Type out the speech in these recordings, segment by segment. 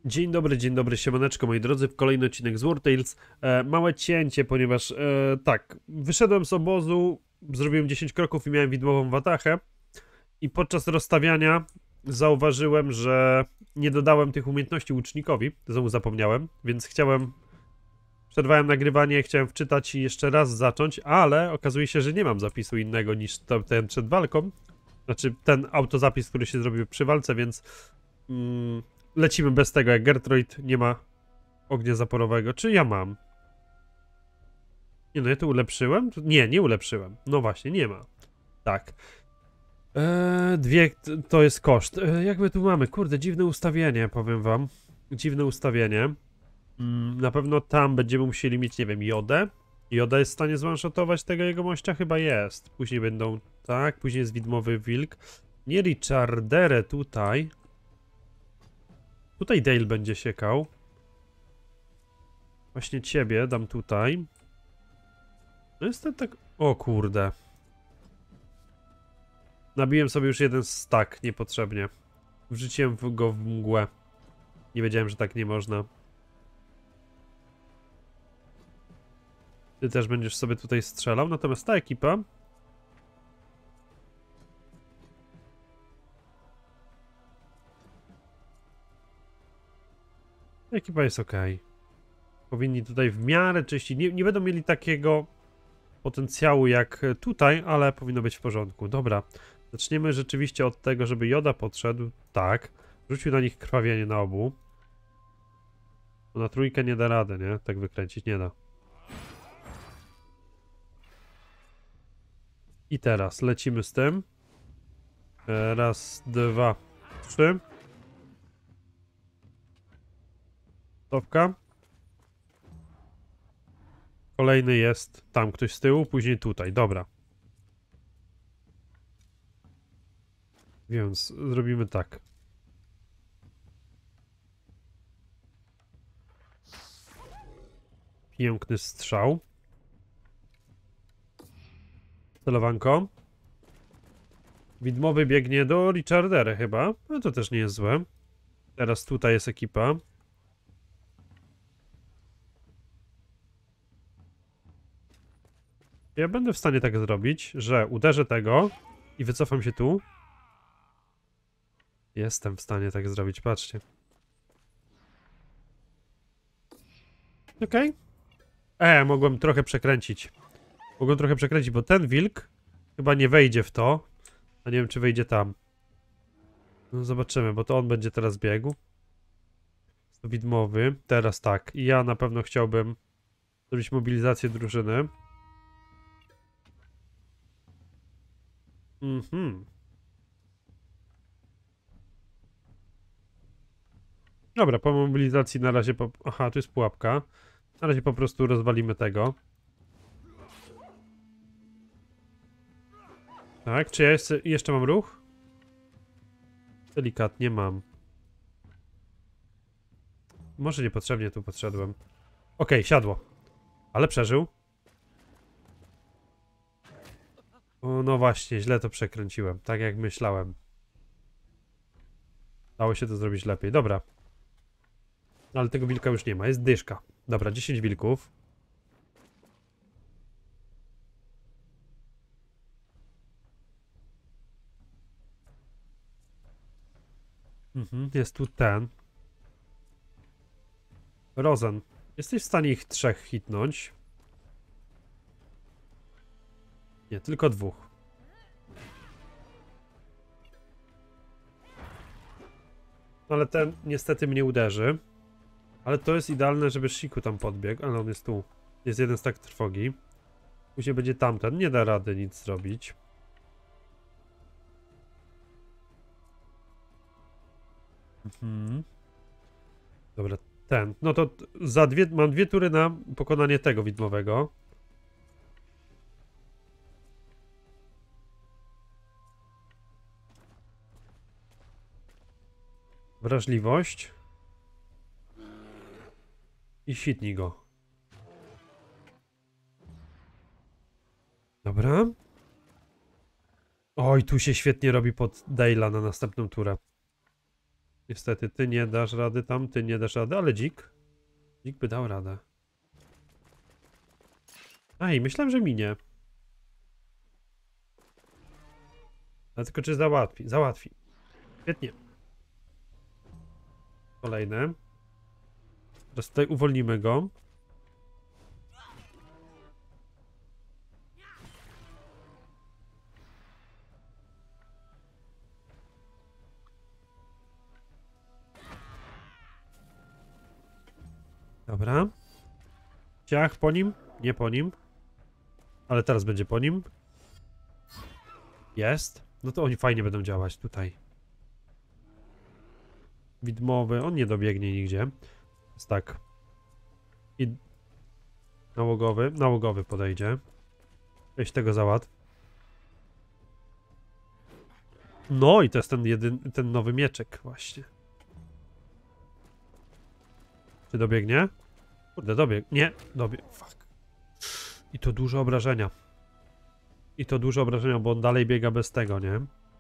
Dzień dobry, siemaneczko moi drodzy, w kolejny odcinek z War Tales. Małe cięcie, ponieważ tak, wyszedłem z obozu, zrobiłem 10 kroków i miałem widmową watachę i podczas rozstawiania zauważyłem, że nie dodałem tych umiejętności łucznikowi, znowu zapomniałem, więc przerwałem nagrywanie, chciałem wczytać i jeszcze raz zacząć, ale okazuje się, że nie mam zapisu innego niż ten przed walką, znaczy ten autozapis, który się zrobił przy walce, więc... lecimy bez tego, jak Gertroid nie ma ognia zaporowego. Czy ja mam? Nie no, ja to ulepszyłem? Nie, nie ulepszyłem. No właśnie, nie ma. Tak. To jest koszt. Jak my tu mamy? Kurde, dziwne ustawienie, powiem wam. Dziwne ustawienie. Na pewno tam będziemy musieli mieć, nie wiem, jodę. Joda jest w stanie zwanshotować tego jego mościa? Chyba jest. Później będą... Tak, później jest widmowy wilk. Nie Richardere tutaj. Tutaj Dale będzie siekał. Właśnie ciebie dam tutaj. No jest to tak... O kurde. Nabiłem sobie już jeden stack niepotrzebnie. Wrzuciłem go w mgłę. Nie wiedziałem, że tak nie można. Ty też będziesz sobie tutaj strzelał, natomiast ta ekipa... Ekipa jest ok. Powinni tutaj w miarę czyścić. Nie będą mieli takiego potencjału jak tutaj, ale powinno być w porządku. Dobra. Zaczniemy rzeczywiście od tego, żeby Joda podszedł. Tak. Rzucił na nich krwawienie na obu. Bo na trójkę nie da rady, nie? Tak wykręcić nie da. I teraz lecimy z tym. Raz, dwa, trzy. Stopka. Kolejny jest tam ktoś z tyłu, później tutaj. Dobra. Więc zrobimy tak. Piękny strzał. Celowanko. Widmowy biegnie do Richardera chyba. No to też nie jest złe. Teraz tutaj jest ekipa. Ja będę w stanie tak zrobić, że uderzę tego i wycofam się tu. Jestem w stanie tak zrobić, patrzcie. Okej. Mogłem trochę przekręcić. Mogłem trochę przekręcić, bo ten wilk chyba nie wejdzie w to. A nie wiem, czy wejdzie tam. No zobaczymy, bo to on będzie teraz biegł. Jest to widmowy. Teraz tak. I ja na pewno chciałbym zrobić mobilizację drużyny. Dobra, po mobilizacji na razie Aha, tu jest pułapka. Na razie po prostu rozwalimy tego. Tak, czy ja jeszcze mam ruch? Delikatnie mam. Może niepotrzebnie tu podszedłem. Okej, siadło. Ale przeżył. O, no właśnie, źle to przekręciłem. Tak jak myślałem. Dało się to zrobić lepiej. Dobra. Ale tego wilka już nie ma. Jest dyszka. Dobra, 10 wilków. Jest tu ten. Rozen. Jesteś w stanie ich 3 hitnąć? Nie, tylko 2. Ale ten niestety mnie uderzy. Ale to jest idealne, żeby Shiku tam podbiegł, ale on jest tu. Jest jeden stack trwogi. Później będzie tamten. Nie da rady nic zrobić. Dobra, ten. No to mam 2 tury na pokonanie tego widmowego. Wrażliwość. I hitnij go. Dobra. Oj, tu się świetnie robi pod Dale'a na następną turę. Niestety, ty nie dasz rady tam, ty nie dasz rady, ale dzik. Dzik by dał radę. Ej, myślałem, że minie. Ale tylko czy załatwi? Załatwi. Świetnie. Kolejne. Teraz tutaj uwolnimy go. Dobra. Ciach po nim? Nie po nim. Ale teraz będzie po nim. Jest. No to oni fajnie będą działać tutaj. Widmowy. On nie dobiegnie nigdzie. Jest tak. I nałogowy. Nałogowy podejdzie. Weź tego załatw. No i to jest ten nowy mieczek właśnie. Czy dobiegnie? Kurde, dobiegł. Nie, dobiegł. Fuck. I to dużo obrażenia. I to dużo obrażenia, bo on dalej biega bez tego, nie?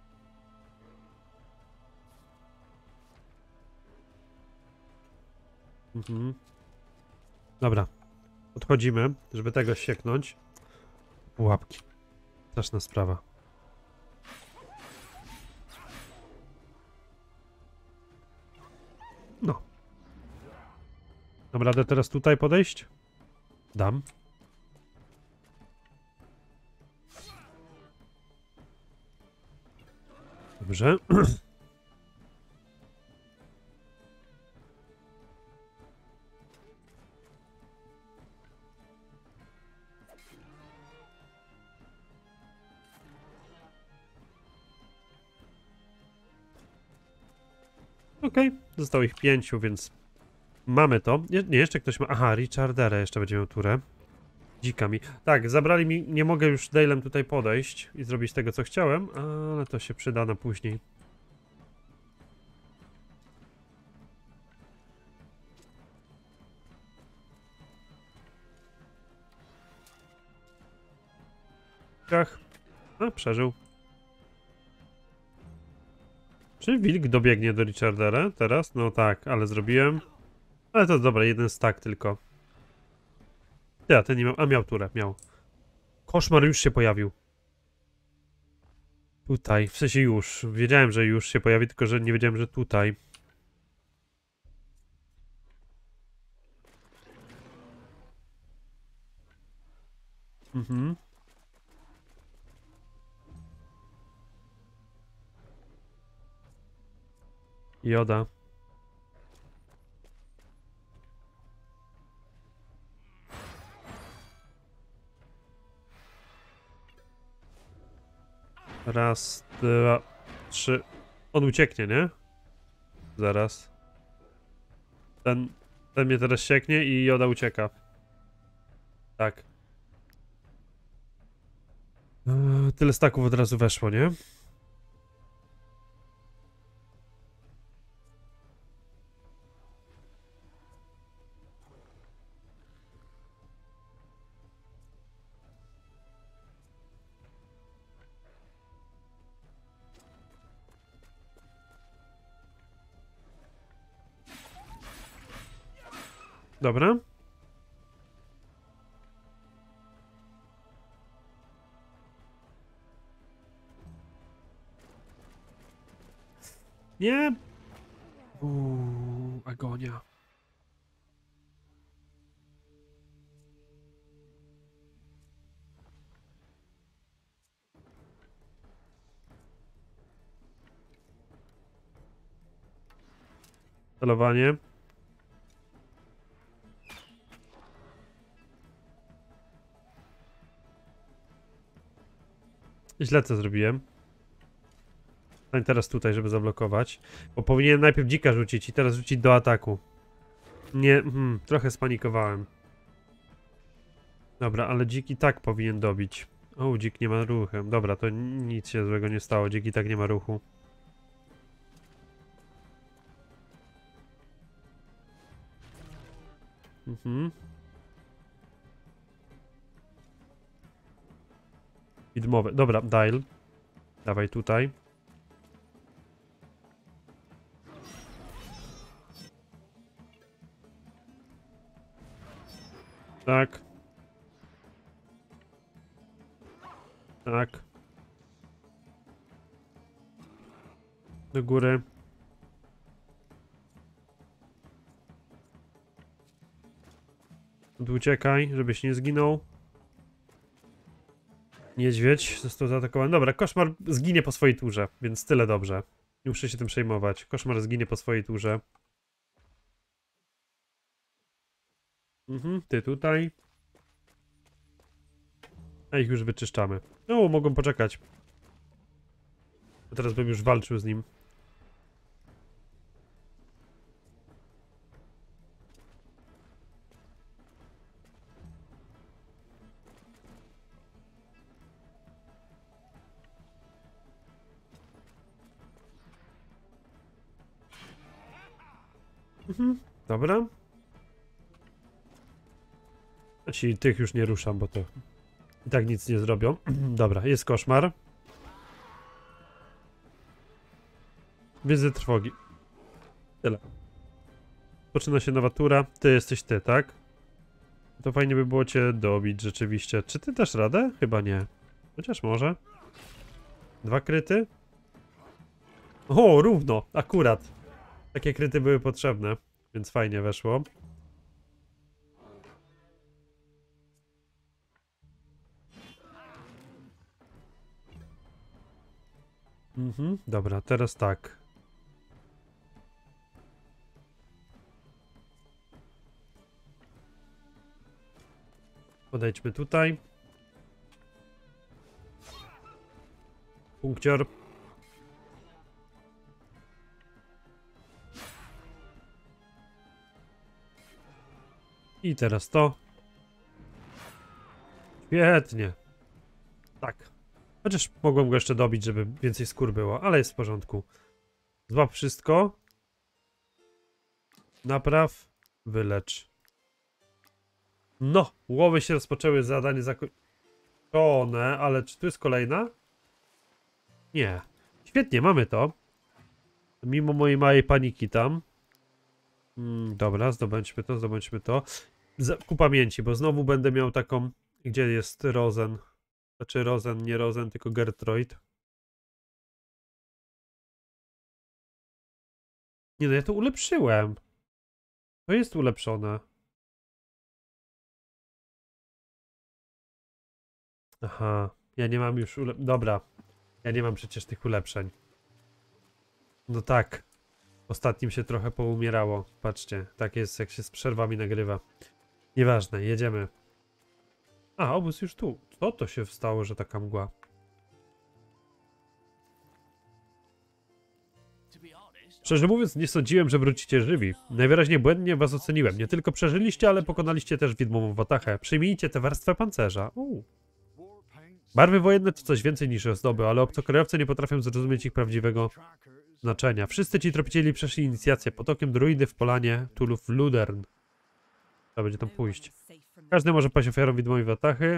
Mhm. Dobra. Odchodzimy, żeby tego sieknąć. Pułapki. Straszna sprawa. No. Dam radę teraz tutaj podejść? Dam. Dobrze. Okej, zostało ich 5, więc mamy to. Nie, jeszcze ktoś ma... Aha, Richardera jeszcze będzie miał turę. Dzika mi. Tak, zabrali mi... Nie mogę już Dale'em tutaj podejść i zrobić tego, co chciałem, ale to się przyda na później. Ach. A, przeżył. Czy wilk dobiegnie do Richardera teraz? No tak, ale zrobiłem. Ale to dobra, jeden stack tylko. Ja, ten nie miał... A, miał turę, miał. Koszmar już się pojawił. Tutaj, w sensie już. Wiedziałem, że już się pojawi, tylko że nie wiedziałem, że tutaj. Mhm. Joda. Raz, dwa, trzy. On ucieknie, nie? Zaraz. Ten mnie teraz sieknie i Joda ucieka. Tak. Tyle staków od razu weszło, nie? Dobra. Nie. Agonia. Celowanie. Źle co zrobiłem. Stań teraz tutaj, żeby zablokować. Bo powinienem najpierw dzika rzucić i teraz rzucić do ataku. Nie, trochę spanikowałem. Dobra, ale dzik i tak powinien dobić. O, dzik nie ma ruchu. Dobra, to nic się złego nie stało. Dzik i tak nie ma ruchu. Mhm. Widmowe. Dobra, dial. Dawaj tutaj. Tak. Tak. Do góry. Tu uciekaj, żebyś nie zginął. Niedźwiedź został zaatakowany. Dobra, koszmar zginie po swojej turze, więc tyle dobrze. Nie muszę się tym przejmować. Koszmar zginie po swojej turze. Ty tutaj. A ich już wyczyszczamy. No, mogą poczekać. A teraz bym już walczył z nim. Dobra. Znaczy, tych już nie ruszam, bo to i tak nic nie zrobią. Dobra, jest koszmar. Wizyt trwogi. Tyle. Poczyna się nowa tura. Ty jesteś ty, tak? To fajnie by było cię dobić rzeczywiście. Czy ty dasz radę? Chyba nie. Chociaż może. 2 kryty? O, równo, akurat. Takie kryty były potrzebne, więc fajnie weszło. Dobra, teraz tak. Podejdźmy tutaj. Punkcior. I teraz to. Świetnie. Tak. Chociaż mogłem go jeszcze dobić, żeby więcej skór było, ale jest w porządku. Złap wszystko. Napraw. Wylecz. No, łowy się rozpoczęły, zadanie zakończone, ale czy tu jest kolejna? Nie. Świetnie, mamy to. Mimo mojej małej paniki tam. Dobra, zdobędźmy to, zdobędźmy to. Ku pamięci, bo znowu będę miał taką... Gdzie jest Rozen? Znaczy Rozen, nie Rozen, tylko Gertroid. Nie no, ja to ulepszyłem. To jest ulepszone. Aha, ja nie mam już Dobra, ja nie mam przecież tych ulepszeń. No tak. Ostatnim się trochę poumierało. Patrzcie, tak jest jak się z przerwami nagrywa. Nieważne, jedziemy. A, obóz już tu. Co to się stało, że taka mgła? Szczerze mówiąc, nie sądziłem, że wrócicie żywi. Najwyraźniej błędnie was oceniłem. Nie tylko przeżyliście, ale pokonaliście też widmową watachę. Przyjmijcie tę warstwę pancerza. Barwy wojenne to coś więcej niż ozdoby, ale obcokrajowcy nie potrafią zrozumieć ich prawdziwego znaczenia. Wszyscy ci tropicieli przeszli inicjację potokiem druidy w polanie Tulów Ludern. Trzeba będzie tam pójść. Każdy może paść ofiarą widmowej watachy.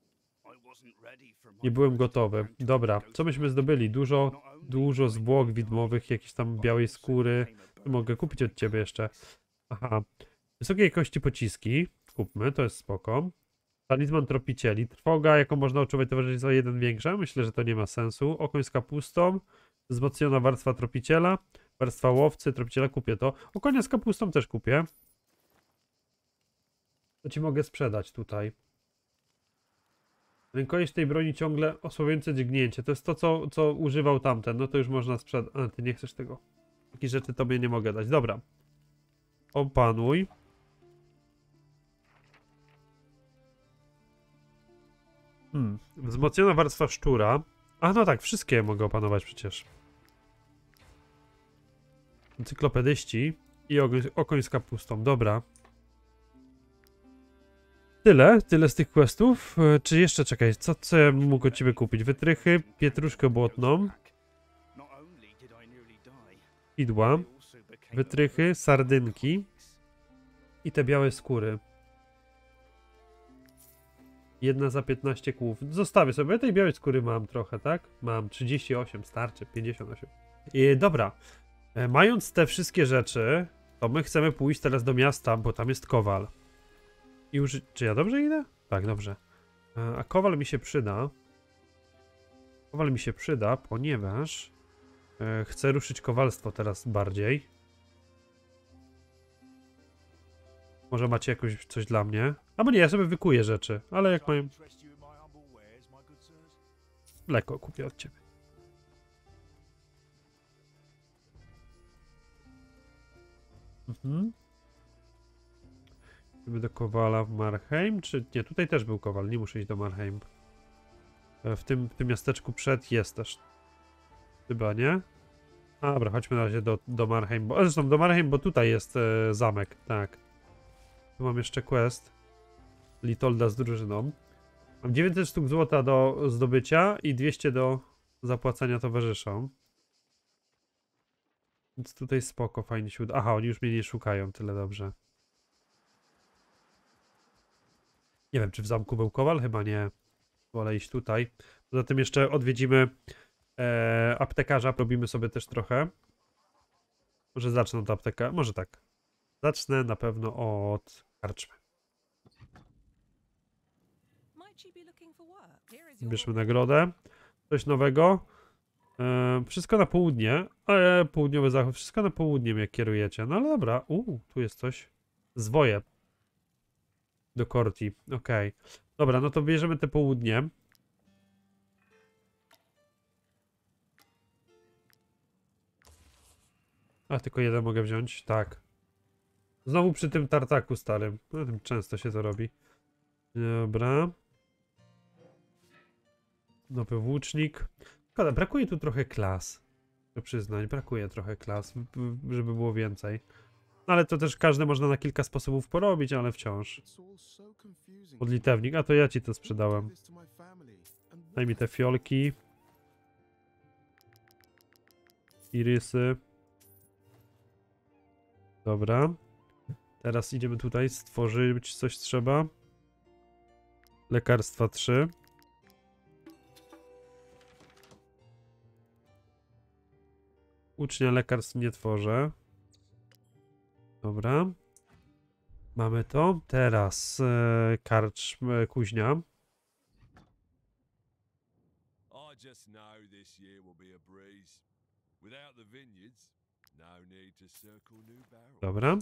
Nie byłem gotowy. Dobra, co myśmy zdobyli? Dużo zwłok widmowych, jakieś tam białej skóry. Mogę kupić od ciebie jeszcze. Aha. Wysokiej jakości pociski. Kupmy, to jest spoko. Talizman tropicieli. Trwoga, jaką można odczuwać towarzystwo 1 większa. Myślę, że to nie ma sensu. Okoń z kapustą. Wzmocniona warstwa tropiciela. Warstwa łowcy, tropiciela. Kupię to. Okonia z kapustą też kupię. To ci mogę sprzedać tutaj. Rękojeść tej broni ciągle osłabiające dźgnięcie. To jest to, co używał tamten. No to już można sprzedać. A, ty nie chcesz tego. Takie rzeczy tobie nie mogę dać. Dobra. Opanuj. Wzmocniona warstwa szczura. A no tak, wszystkie mogę opanować przecież. Encyklopedyści i okoń z kapustą. Dobra. Tyle z tych questów. Czy jeszcze, czekaj, co ja mógł od ciebie kupić? Wytrychy, pietruszkę błotną. Idła. Wytrychy, sardynki. I te białe skóry. 1 za 15 kłów. Zostawię sobie. Tej białej skóry mam trochę, tak? Mam 38, starczy, 58. Dobra. Mając te wszystkie rzeczy, to my chcemy pójść teraz do miasta, bo tam jest kowal. I użyć... Czy ja dobrze idę? Tak, dobrze. A kowal mi się przyda. Kowal mi się przyda, ponieważ chcę ruszyć kowalstwo teraz bardziej. Może macie jakoś coś dla mnie? Albo nie, ja sobie wykuję rzeczy, ale jak mają... Mleko kupię od ciebie. Mhm. Idziemy do Kowala w Marheim, czy nie? Tutaj też był Kowal, nie muszę iść do Marheim. W tym miasteczku przed jest też. Chyba, nie? Dobra, chodźmy na razie do Marheim, bo... Zresztą do Marheim, bo tutaj jest zamek, tak. Tu mam jeszcze quest. Litolda z drużyną. Mam 900 sztuk złota do zdobycia i 200 do zapłacenia towarzyszom. Więc tutaj spoko, fajnie się uda. Aha, oni już mnie nie szukają, tyle dobrze. Nie wiem, czy w zamku był Kowal? Chyba nie. Wolę iść tutaj. Poza tym jeszcze odwiedzimy aptekarza. Robimy sobie też trochę. Może zacznę od aptekarza. Może tak. Zacznę na pewno od karczmy. Bierzmy nagrodę. Coś nowego. Wszystko na południe. Południowy zachód. Wszystko na południe mnie kierujecie. No ale dobra. Tu jest coś. Zwoje. Do Korti. Okej. Dobra, no to bierzemy te południe. A, tylko jeden mogę wziąć. Tak. Znowu przy tym tartaku starym. No, tym często się to robi. Dobra. Nowy włócznik. Szkoda, brakuje tu trochę klas. Do przyznań, brakuje trochę klas, żeby było więcej. No, ale to też każde można na kilka sposobów porobić, ale wciąż. Modlitewnik, a to ja ci to sprzedałem. Daj mi te fiolki. Irysy. Dobra. Teraz idziemy tutaj, stworzyć coś trzeba. Lekarstwa 3. Ucznia lekarstw nie tworzę. Dobra. Mamy to. Teraz kuźnia. Dobra.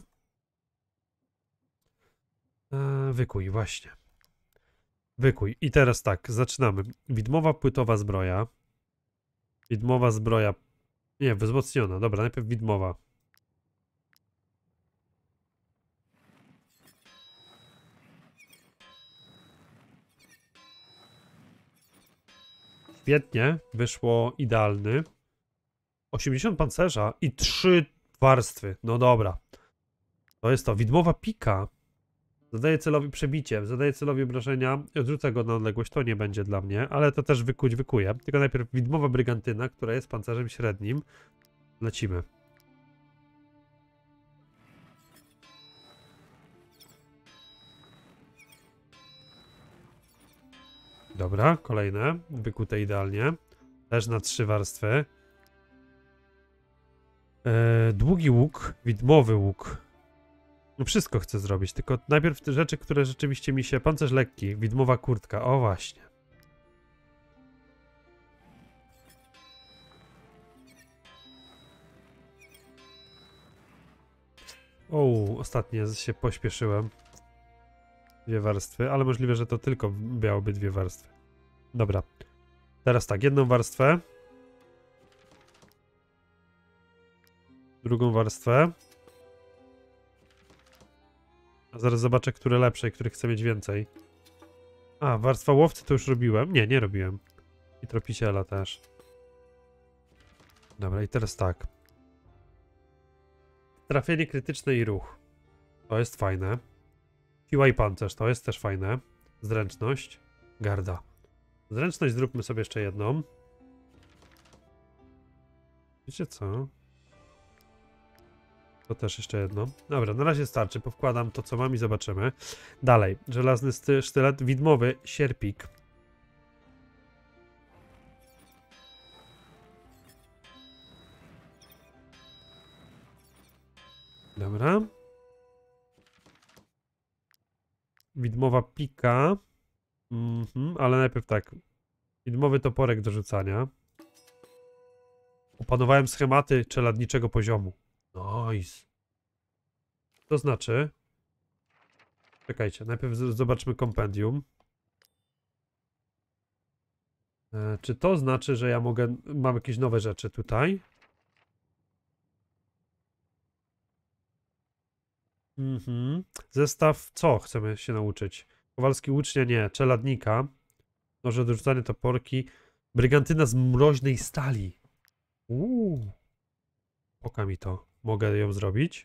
Wykuj, właśnie. Wykuj. I teraz tak, zaczynamy. Widmowa płytowa zbroja. Widmowa zbroja. Nie, wzmocniona. Dobra, najpierw widmowa. Świetnie, wyszło idealny. 80 pancerza i 3 warstwy. No dobra. To jest to. Widmowa pika. Zadaje celowi przebicie, zadaje celowi obrażenia i odrzuca go na odległość. To nie będzie dla mnie, ale to też wykuję. Tylko najpierw widmowa brygantyna, która jest pancerzem średnim. Lecimy. Dobra, kolejne. Wykute idealnie. Też na 3 warstwy. Długi łuk, widmowy łuk. No wszystko chcę zrobić, tylko najpierw te rzeczy, które rzeczywiście mi się... Pancerz lekki, widmowa kurtka, o właśnie. Ostatnio się pośpieszyłem. 2 warstwy, ale możliwe, że to tylko miałoby 2 warstwy. Dobra. Teraz tak, jedną warstwę. Drugą warstwę. A zaraz zobaczę, które lepsze i których chcę mieć więcej. A, warstwa łowcy to już robiłem. Nie, nie robiłem. I tropiciela też. Dobra, i teraz tak. Trafienie krytyczne i ruch. To jest fajne. Siła i pancerz, to jest też fajne. Zręczność. Garda. Zręczność zróbmy sobie jeszcze jedną. Wiecie co? To też jeszcze jedno. Dobra, na razie starczy. Powkładam to, co mam i zobaczymy. Dalej. Żelazny sztylet widmowy, sierpik. Dobra. widmowa pika. Ale najpierw tak. Widmowy toporek do rzucania. Opanowałem schematy czeladniczego poziomu. Nice. To znaczy... Czekajcie, najpierw zobaczmy kompendium. Czy to znaczy, że ja mogę... Mam jakieś nowe rzeczy tutaj? Zestaw... Co chcemy się nauczyć? Kowalski ucznia? Nie. Czeladnika. Noże do rzucania toporki. Brygantyna z mroźnej stali. Oka mi to. Mogę ją zrobić?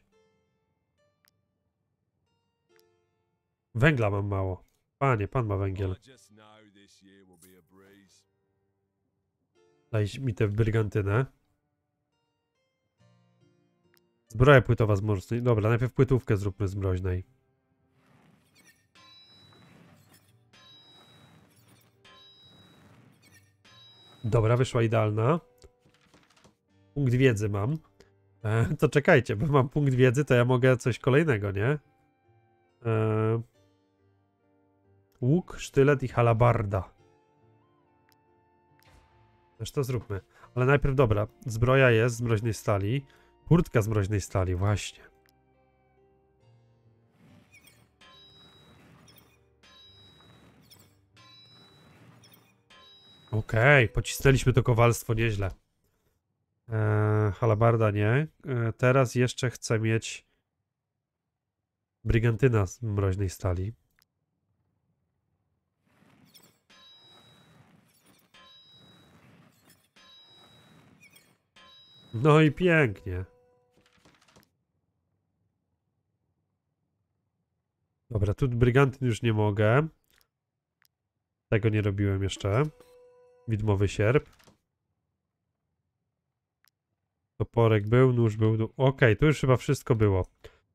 Węgla mam mało. Panie, pan ma węgiel. Daj mi tę brygantynę. Zbroja płytowa z mroźnej. Dobra, najpierw płytówkę zróbmy z mroźnej. Dobra, wyszła idealna. Punkt wiedzy mam. To czekajcie, bo mam punkt wiedzy, to ja mogę coś kolejnego, nie? Łuk, sztylet i halabarda. Też to zróbmy. Ale najpierw, dobra, zbroja jest z mroźnej stali. Kurtka z mroźnej stali, właśnie. Okej, pocisnęliśmy to kowalstwo nieźle. Halabarda nie. Teraz jeszcze chcę mieć brygantyna z mroźnej stali. No i pięknie. Dobra, tu brygantyn już nie mogę. Tego nie robiłem jeszcze. Widmowy sierp. Toporek był, nóż był. Okej, tu już chyba wszystko było.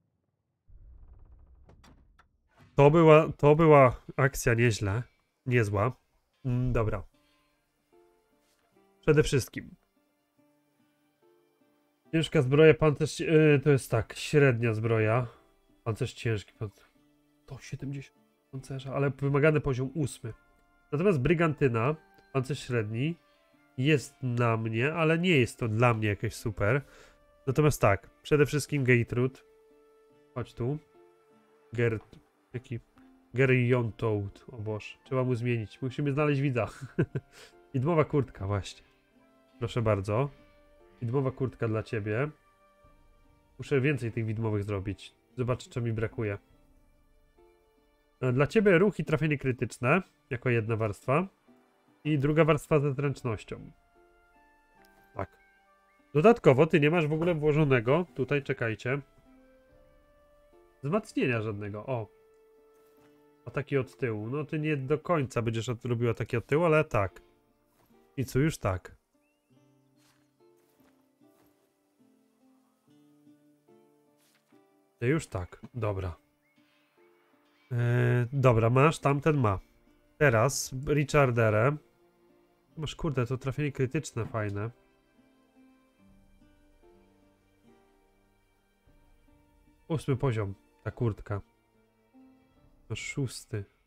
To była akcja nieźle. Niezła. Dobra. Przede wszystkim. Ciężka zbroja, pancerz... to jest tak, średnia zbroja. Pancerz ciężki. 170 pancerza, ale wymagany poziom 8. Natomiast brygantyna, pancerz średni, jest na mnie, ale nie jest to dla mnie jakieś super. Natomiast tak, przede wszystkim Gertrude. Chodź tu. Geriontoad. O Boże, trzeba mu zmienić. Musimy znaleźć widza. Widmowa kurtka, właśnie. Proszę bardzo. Widmowa kurtka dla ciebie. Muszę więcej tych widmowych zrobić. Zobaczę, co mi brakuje. Dla ciebie ruch i trafienie krytyczne, jako jedna warstwa. I druga warstwa ze zręcznością. Tak. Dodatkowo ty nie masz w ogóle włożonego, tutaj czekajcie, wzmacnienia żadnego. O. Ataki od tyłu. No ty nie do końca będziesz robił ataki od tyłu, ale tak. I co, już tak. Ty już tak. Dobra. Dobra, masz, tamten ma. Teraz Richarderem. Masz, kurde, to trafienie krytyczne fajne. Ósmy poziom, ta kurtka. To 6.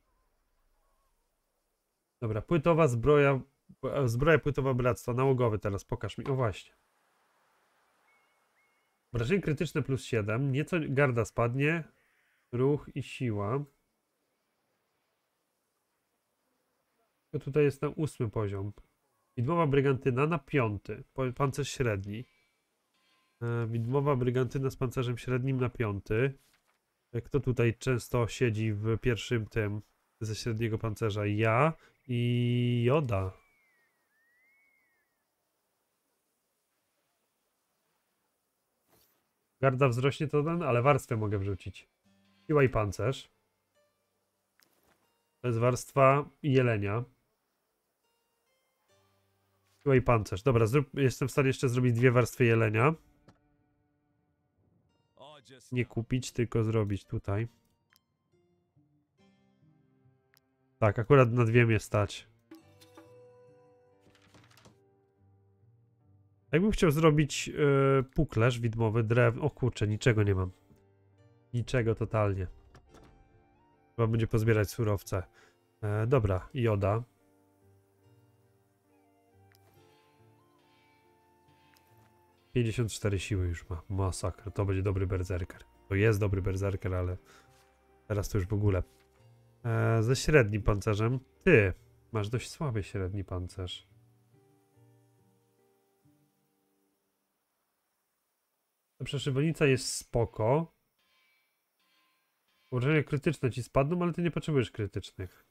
Dobra, płytowa zbroja. Zbroja płytowa bractwa. Nałogowy teraz, pokaż mi. O właśnie. Wrażenie krytyczne plus 7. Nieco garda spadnie. Ruch i siła. To tutaj jest na 8 poziom. Widmowa brygantyna na 5. Pancerz średni. Widmowa brygantyna z pancerzem średnim na 5. Kto tutaj często siedzi w pierwszym tym ze średniego pancerza? Ja i Joda. Garda wzrośnie to ten, ale warstwę mogę wrzucić. Siła i pancerz. To jest warstwa jelenia. Siła i pancerz. Dobra, jestem w stanie jeszcze zrobić 2 warstwy jelenia. Nie kupić, tylko zrobić tutaj. Tak, akurat na 2 mnie stać. Jakbym chciał zrobić puklerz widmowy, drewno. O kurczę, niczego nie mam. Niczego totalnie. Trzeba będzie pozbierać surowce. Dobra, joda. - 54 siły już ma. Masakra. To będzie dobry berserker. To jest dobry berserker, ale teraz to już w ogóle. Ze średnim pancerzem. Ty, masz dość słaby średni pancerz. Ta przeszywanica jest spoko. Ułożenia krytyczne ci spadną, ale ty nie potrzebujesz krytycznych.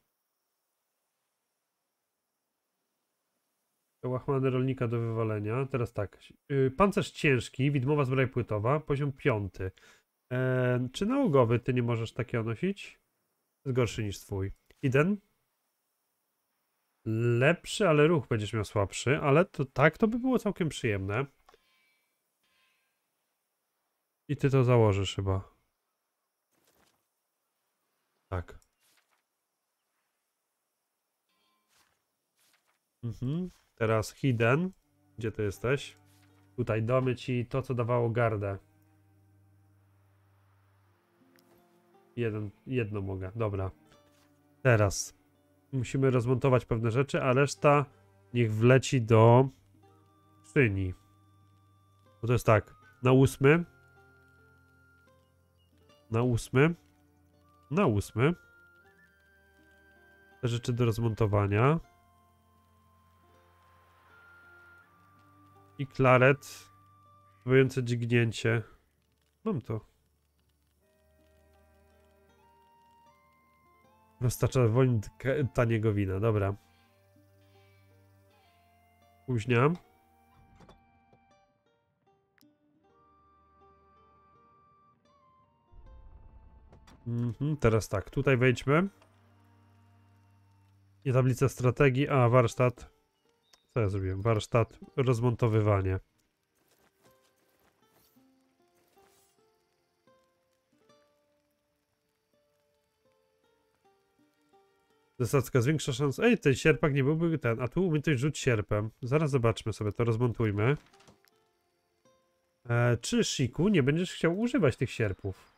Łachmany rolnika do wywalenia. Teraz tak. Pancerz ciężki, widmowa zbroja płytowa, poziom 5. Czy nałogowy ty nie możesz takiego nosić? Jest gorszy niż twój. Iden? Lepszy, ale ruch będziesz miał słabszy, ale to tak, to by było całkiem przyjemne. I ty to założysz chyba. Tak. Teraz Hidden. Gdzie ty jesteś? Tutaj damy ci to, co dawało gardę. Jedno mogę, dobra. Teraz musimy rozmontować pewne rzeczy, a reszta niech wleci do skrzyni. Bo to jest tak, na 8. Na 8. Na 8. Te rzeczy do rozmontowania. I klaret. Wojące dźgnięcie. Mam to. Roztacza woń taniego wina. Dobra. Późniam. Teraz tak. Tutaj wejdźmy. I tablica strategii. A, warsztat. Co ja zrobiłem? Warsztat. Rozmontowywanie. Zasadzka zwiększa szansę. Ej, ten sierpak nie byłby ten. A tu umiejętność rzuć sierpem. Zaraz zobaczmy sobie, to rozmontujmy. Czy, Shiku, nie będziesz chciał używać tych sierpów?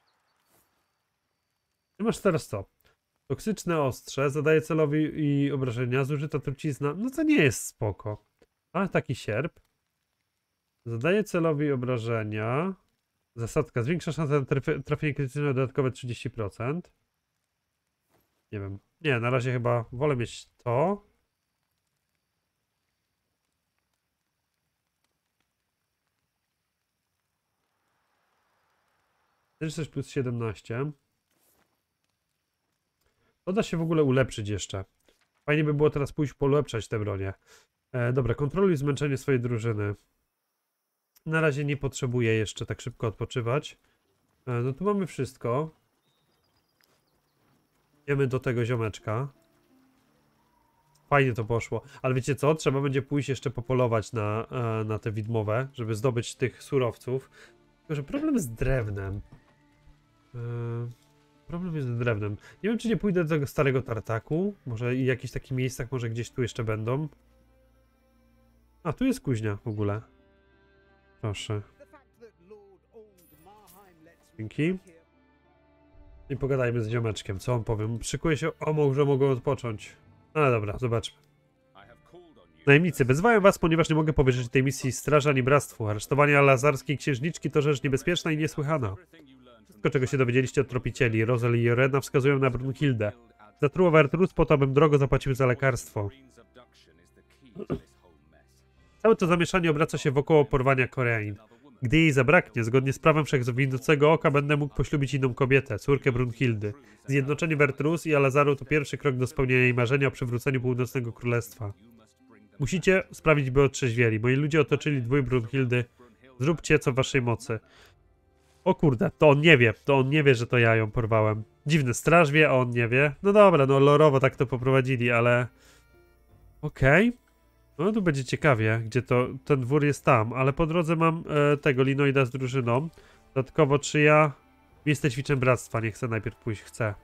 Ty masz teraz co? Toksyczne ostrze, zadaje celowi i obrażenia, zużyta trucizna. No to nie jest spoko. A, taki sierp. Zadaje celowi obrażenia. Zasadzka zwiększa szansę na trafienie krytyczne dodatkowe 30%. Nie wiem. Nie, na razie chyba wolę mieć to. Też plus 17. To da się w ogóle ulepszyć jeszcze. Fajnie by było teraz pójść polepszać te bronie. Dobra, kontroluj zmęczenie swojej drużyny. Na razie nie potrzebuję jeszcze tak szybko odpoczywać. No tu mamy wszystko. Idziemy do tego ziomeczka. Fajnie to poszło. Ale wiecie co? Trzeba będzie pójść jeszcze popolować na te widmowe, żeby zdobyć tych surowców. Tylko, że problem z drewnem. Problem jest z drewnem. Nie wiem, czy nie pójdę do tego starego tartaku. Może i jakichś takich miejscach, może gdzieś tu jeszcze będą. A, tu jest kuźnia w ogóle. Proszę. Dzięki. I pogadajmy z ziomeczkiem, co on powie. Szykuje się że mogą odpocząć. Ale dobra, zobaczmy. Najemnicy, wezwałem was, ponieważ nie mogę powierzyć tej misji straży ani bractwu. Aresztowanie lazarskiej księżniczki to rzecz niebezpieczna i niesłychana. Wszystko, czego się dowiedzieliście od tropicieli, Rosal i Jorena, wskazują na Brunhildę. Zatruła Wertrus po to, abym drogo zapłacił za lekarstwo. Całe to zamieszanie obraca się wokoło porwania Koreanin. Gdy jej zabraknie, zgodnie z prawem wszechwidzącego oka, będę mógł poślubić inną kobietę, córkę Brunhildy. Zjednoczenie Wertrus i Alazaru to pierwszy krok do spełnienia jej marzenia o przywróceniu Północnego Królestwa. Musicie sprawić, by otrzeźwieli. Moi ludzie otoczyli dwój Brunhildy. Zróbcie, co w waszej mocy. O kurde, to on nie wie, że to ja ją porwałem. Dziwny, straż wie, a on nie wie. No dobra, no lorowo tak to poprowadzili, ale... Okej. No tu będzie ciekawie, gdzie to, ten dwór jest tam, ale po drodze mam tego Linoida z drużyną. Dodatkowo, czy ja miejsce ćwiczeń bractwa nie chcę najpierw pójść, chcę.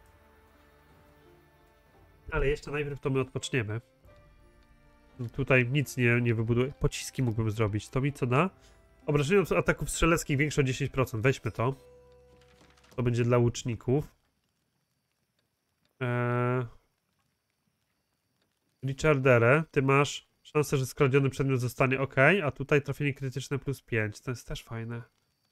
Ale jeszcze najpierw to my odpoczniemy. Tutaj nic nie wybuduję. Pociski mógłbym zrobić. To mi co da? Obrażenia od ataków strzeleckich większe o 10%. Weźmy to. To będzie dla łuczników. Richardere, ty masz szansę, że skradziony przedmiot zostanie ok, a tutaj trafienie krytyczne plus 5. To jest też fajne.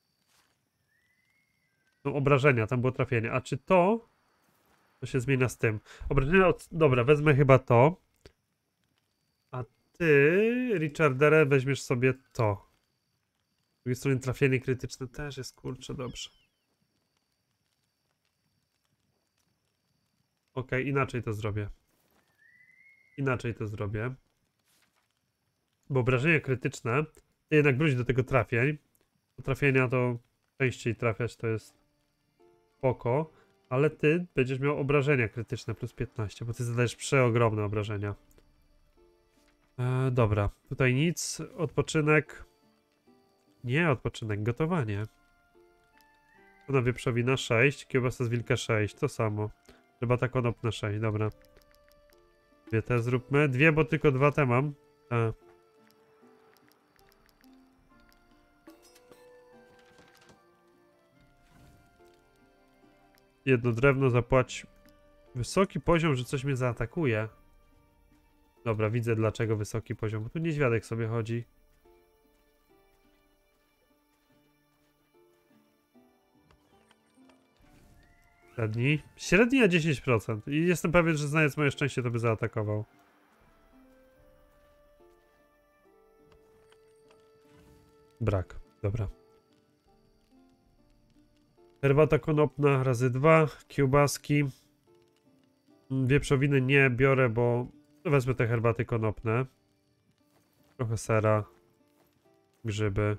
No, obrażenia, tam było trafienie. A czy to się zmienia z tym? Obrażenia od... Dobra, wezmę chyba to. A ty, Richardere, weźmiesz sobie to. Z drugiej strony trafienie krytyczne też jest, kurczę, dobrze. Ok, inaczej to zrobię. Inaczej to zrobię. Bo obrażenia krytyczne, ty jednak wróć do tego trafień. Do trafienia to częściej trafiać to jest spoko, ale ty będziesz miał obrażenia krytyczne plus 15, bo ty zadajesz przeogromne obrażenia. Dobra, tutaj nic, odpoczynek. Nie, odpoczynek, gotowanie. To na wieprzowina 6, kiełbasa z wilka 6, to samo. Herbata konopna 6, dobra. Dwie te zróbmy, dwie, bo tylko dwa te mam. Jedno drewno zapłać. Wysoki poziom, że coś mnie zaatakuje. Dobra, widzę dlaczego wysoki poziom, bo tu niedźwiadek sobie chodzi. Średni? Średni na 10%. I jestem pewien, że znając moje szczęście, to by zaatakował. Brak. Dobra. Herbata konopna razy 2. Kiełbaski. Wieprzowiny nie biorę, bo wezmę te herbaty konopne. Trochę sera. Grzyby.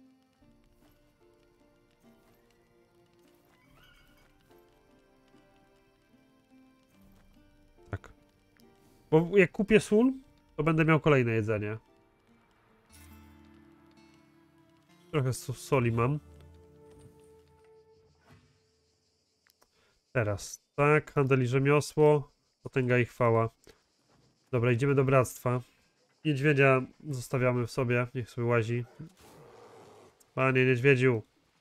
Tak. Bo jak kupię sól, to będę miał kolejne jedzenie. Trochę soli mam. Teraz. Tak, handel i rzemiosło. Potęga i chwała. Dobra, idziemy do bractwa. Niedźwiedzia zostawiamy w sobie. Niech sobie łazi. Panie niedźwiedziu.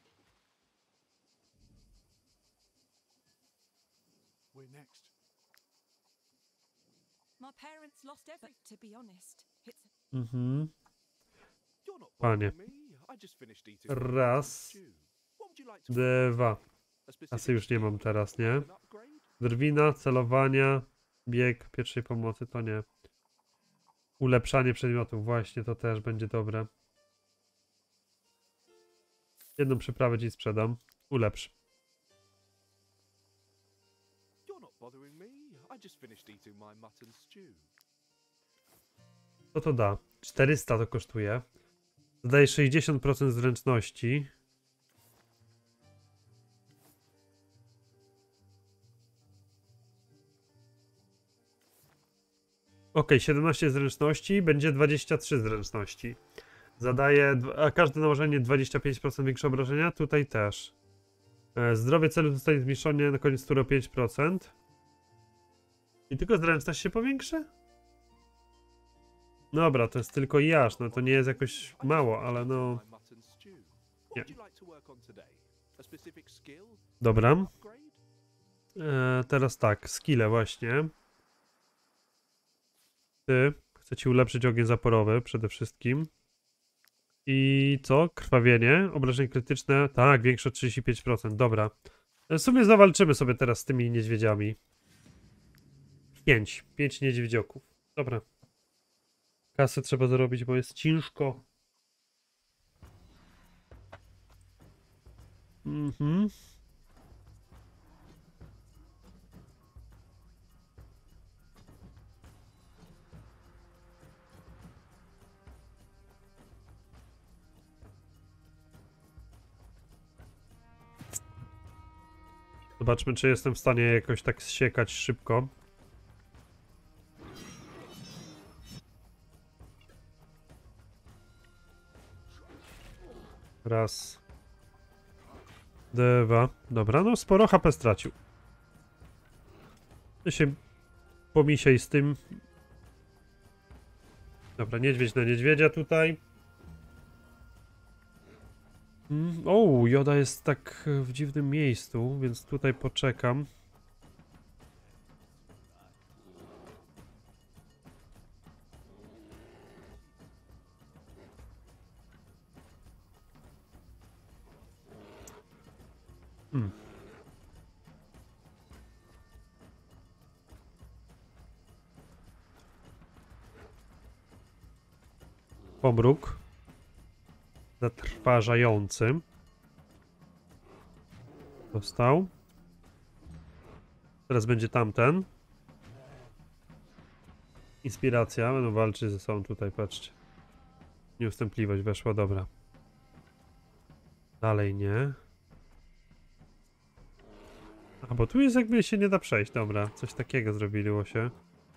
Mhm. Panie. Raz. Dwa. Asy już nie mam teraz, nie? Drwina, celowania, bieg pierwszej pomocy, to nie. Ulepszanie przedmiotów, właśnie, to też będzie dobre. Jedną przyprawę ci sprzedam. Ulepsz. Co to da? 400 to kosztuje. Dodaje 60% zręczności. Ok, 17 zręczności, będzie 23 zręczności. Zadaje, a każde nałożenie 25% większe obrażenia, tutaj też. Zdrowie celu zostanie zmniejszone na koniec tury o 5%. I tylko zręczność się powiększy? Dobra, to jest tylko jaż, no to nie jest jakoś mało, ale no... Nie. Dobra. Teraz tak, skille właśnie. Ty, chcę ci ulepszyć ogień zaporowy przede wszystkim. I co? Krwawienie, obrażenie krytyczne. Tak, większe o 35%, dobra. W sumie zawalczymy sobie teraz z tymi niedźwiedziami. 5 niedźwiedzioków. Dobra. Kasę trzeba zarobić, bo jest ciężko. Mhm. Zobaczmy, czy jestem w stanie jakoś tak zsiekać szybko. Raz. Dwa. Dobra, no sporo HP stracił. Ty się pomisiej z tym. Dobra, niedźwiedź na niedźwiedzia tutaj. O, Joda jest tak w dziwnym miejscu, więc tutaj poczekam. pomruk. Zatrważający. Dostał. Teraz będzie tamten. Inspiracja. Będą walczyć ze sobą tutaj, patrzcie. Nieustępliwość weszła, dobra. Dalej nie. A, bo tu jest jakby się nie da przejść, dobra. Coś takiego zrobiło się.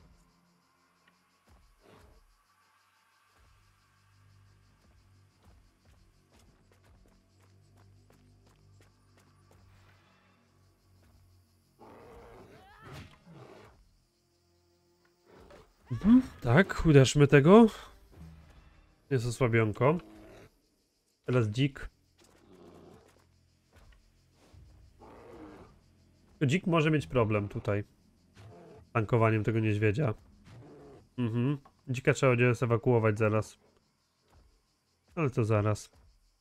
Tak, uderzmy tego. Jest osłabionko. Teraz dzik. Dzik może mieć problem tutaj. Z tankowaniem tego niedźwiedzia. Dzika trzeba będzie ewakuować zaraz. Ale to zaraz.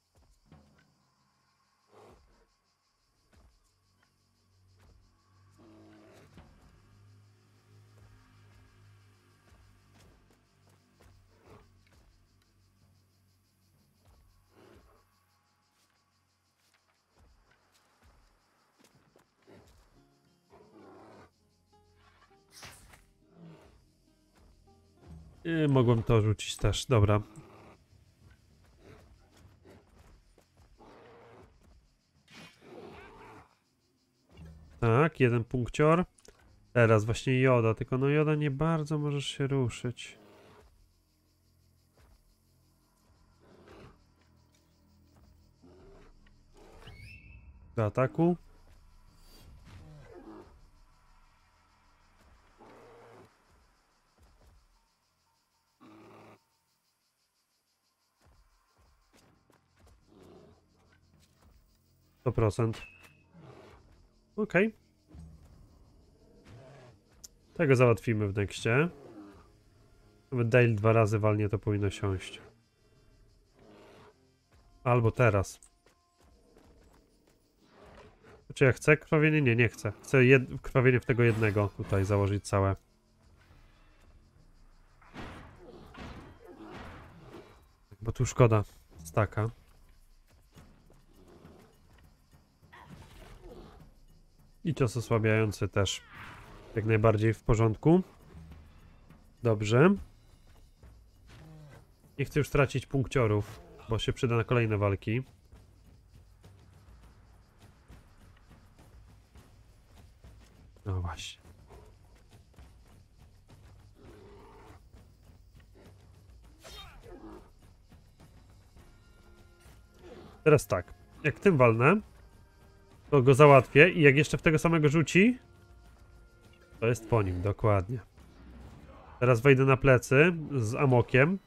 Mogłem to rzucić też, dobra. Tak, jeden punkcior. Teraz właśnie Joda, tylko no Joda nie bardzo możesz się ruszyć. Do ataku. Okej. Tego załatwimy w nexcie. Nawet Dale 2 razy walnie, to powinno siąść. Albo teraz. Czy ja chcę krwawienie? Nie, nie chcę. Chcę krwawienie w tego jednego tutaj założyć całe. Bo tu szkoda staka. I cios osłabiający też. Jak najbardziej w porządku. Dobrze. Nie chcę już tracić punkciorów, bo się przyda na kolejne walki. No właśnie. Teraz tak. Jak tym walnę, to go załatwię i jak jeszcze w tego samego rzuci, to jest po nim, dokładnie. Teraz wejdę na plecy z amokiem.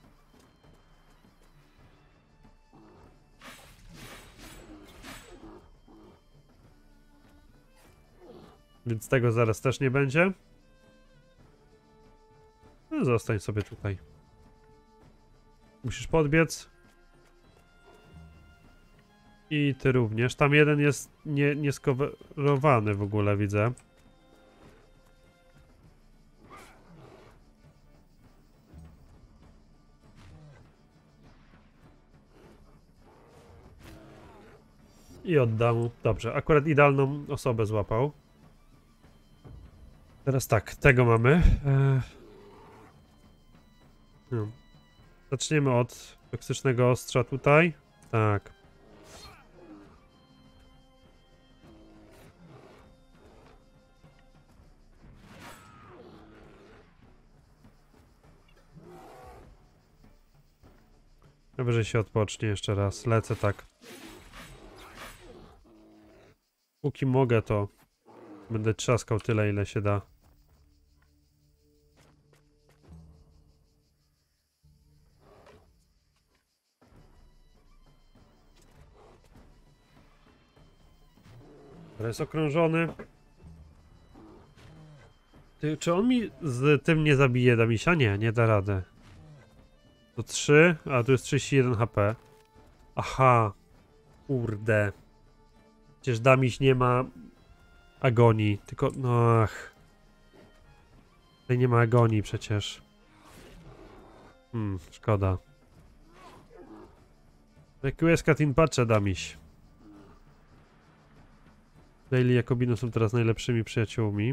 Więc tego zaraz też nie będzie. No, zostań sobie tutaj. Musisz podbiec. I ty również. Tam jeden jest nieskowerowany w ogóle, widzę. I oddam mu. Dobrze, akurat idealną osobę złapał. Teraz tak, tego mamy. No. Zaczniemy od toksycznego ostrza tutaj. Tak. Najwyżej się odpocznie jeszcze raz. Lecę tak. Póki mogę, to będę trzaskał tyle, ile się da. Jest okrążony. Czy on mi z tym nie zabije Damisia? Nie, nie da rady. To 3, a tu jest 31 HP. Aha. Kurde. Przecież Damiś nie ma agonii, tylko... No ach. Tutaj nie ma agonii przecież. Szkoda. Requiescat in pace, damiś. Daily i Jakobino są teraz najlepszymi przyjaciółmi.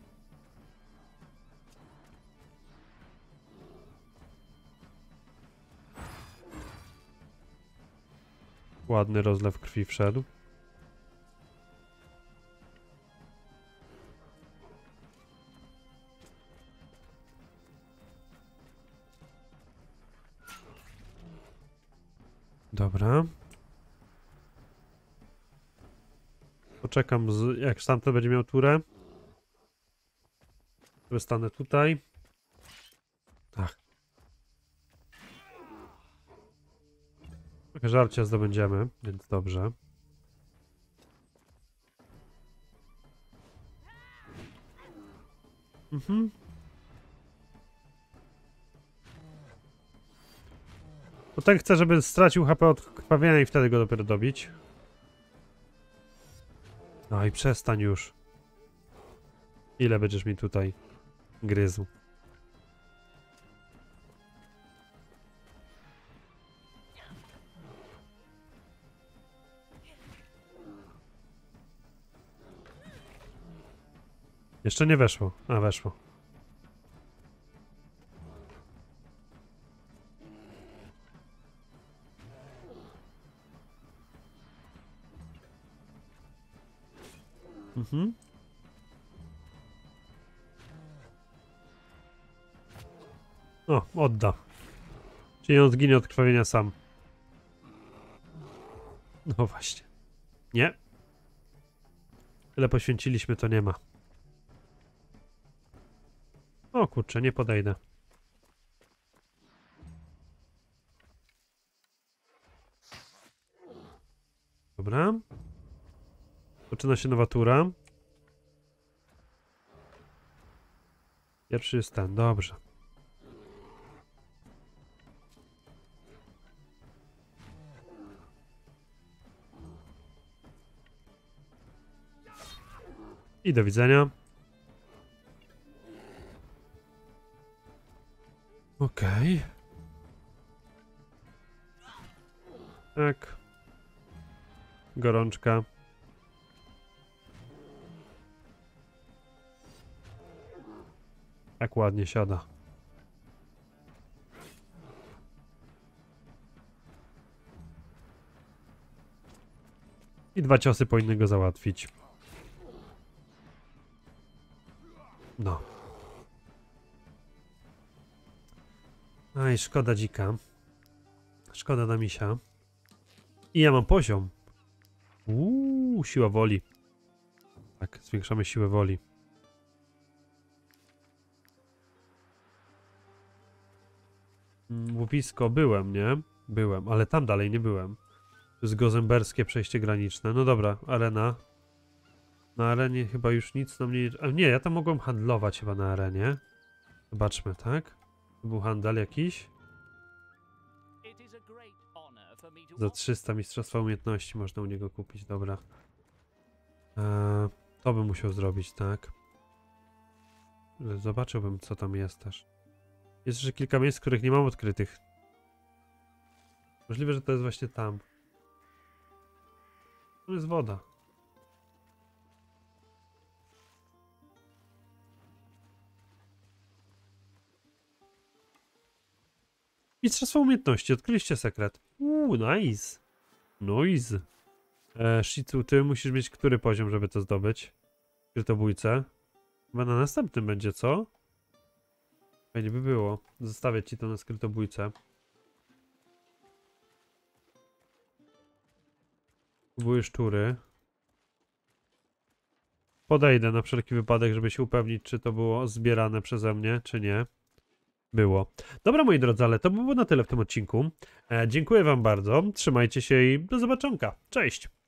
Ładny rozlew krwi wszedł. Dobra. Poczekam, jak tamten będzie miał turę. Wystanę tutaj. Tak. Trochę żarcia zdobędziemy, więc dobrze. Bo tak chcę, żeby stracił HP od krwawienia i wtedy go dopiero dobić. No i przestań już. Ile będziesz mi tutaj gryzł? Jeszcze nie weszło. A, weszło. O, odda. Czyli on zginie od krwawienia sam. No właśnie. Nie. Tyle poświęciliśmy, to nie ma. O kurczę, nie podejdę. Dobra. Zaczyna się nowa tura. Pierwszy jest ten, dobrze. I do widzenia. Okej. Tak. Gorączka. Tak ładnie siada. I 2 ciosy powinny go załatwić. No. Aj, szkoda dzika. Szkoda na misia. I ja mam poziom. Siła woli. Tak, zwiększamy siłę woli. Łowisko byłem, nie? Byłem, ale tam dalej nie byłem. To jest gozemberskie przejście graniczne. No dobra, arena. Na arenie chyba już nic nam nie... A nie, ja tam mogłem handlować chyba na arenie. Zobaczmy, tak? To był handel jakiś? Za 300 mistrzostwa umiejętności można u niego kupić, dobra. To bym musiał zrobić, tak? Zobaczyłbym, co tam jest też. Jest jeszcze kilka miejsc, których nie mam odkrytych. Możliwe, że to jest właśnie tam. To jest woda. Mistrzostwo umiejętności, odkryliście sekret. Nice. Noise. Shizu, ty musisz mieć który poziom, żeby to zdobyć? Skrytobójcę. Chyba na następnym będzie, co? Fajnie by było. Zostawię ci to na skrytobójcę. Próbuję szczury. Podejdę na wszelki wypadek, żeby się upewnić, czy to było zbierane przeze mnie, czy nie. Było. Dobra, moi drodzy, ale to by było na tyle w tym odcinku. Dziękuję wam bardzo. Trzymajcie się i do zobaczonka. Cześć!